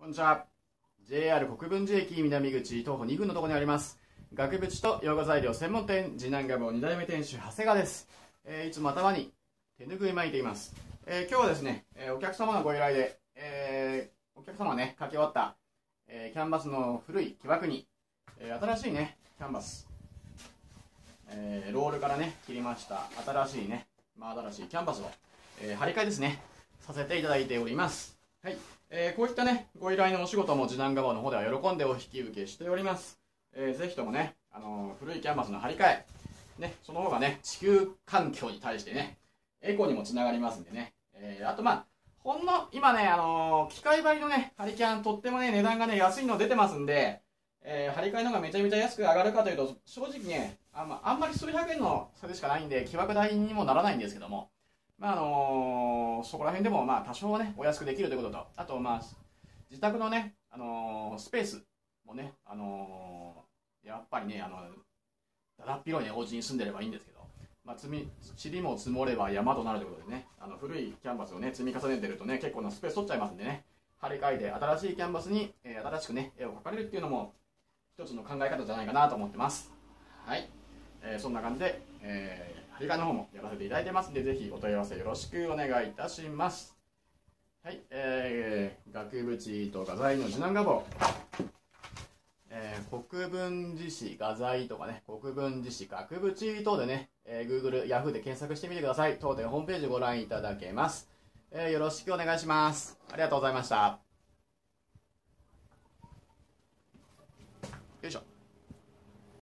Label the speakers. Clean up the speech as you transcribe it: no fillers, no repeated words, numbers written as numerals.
Speaker 1: こんにちは。JR 国分寺駅南口徒歩2分のところにあります額縁と用具材料専門店次男画房2代目店主長谷川です。いつも頭に手ぬぐい巻いています。今日はですね、お客様のご依頼で、お客様がね書き終わった、キャンバスの古い木枠に、新しいねキャンバス、ロールからね切りました新しいね新しいキャンバスを、張り替えですねさせていただいております。はい、こういったねご依頼のお仕事も次男画房の方では喜んでお引き受けしております。ぜひともね、古いキャンバスの張り替えね、その方がね地球環境に対してねエコにもつながりますんでね、あとほんの今ね機械張りのね張りキャンとってもね値段がね安いの出てますんで、張り替えの方がめちゃめちゃ安く上がるかというと正直ねあんまり数百円の差でしかないんで木枠代にもならないんですけども、そこら辺でも多少はねお安くできるということと、あと自宅のね、スペースもね、やっぱりねだだっ広いねお家に住んでればいいんですけど、塵も積もれば山となるということでね、古いキャンバスをね積み重ねてるとね結構なスペース取っちゃいますんでね、張り替えて新しいキャンバスに、新しくね絵を描かれるっていうのも一つの考え方じゃないかなと思ってます。はい、そんな感じで、張り替えの方もやらせていただいてますんで、ぜひお問い合わせよろしくお願いいたします。はい、額縁と画材の次男画房、国分寺市画材とかね、国分寺市額縁等でね、Google、Yahoo で検索してみてください。当店ホームページご覧いただけます。よろしくお願いします。ありがとうございました。よいしょ。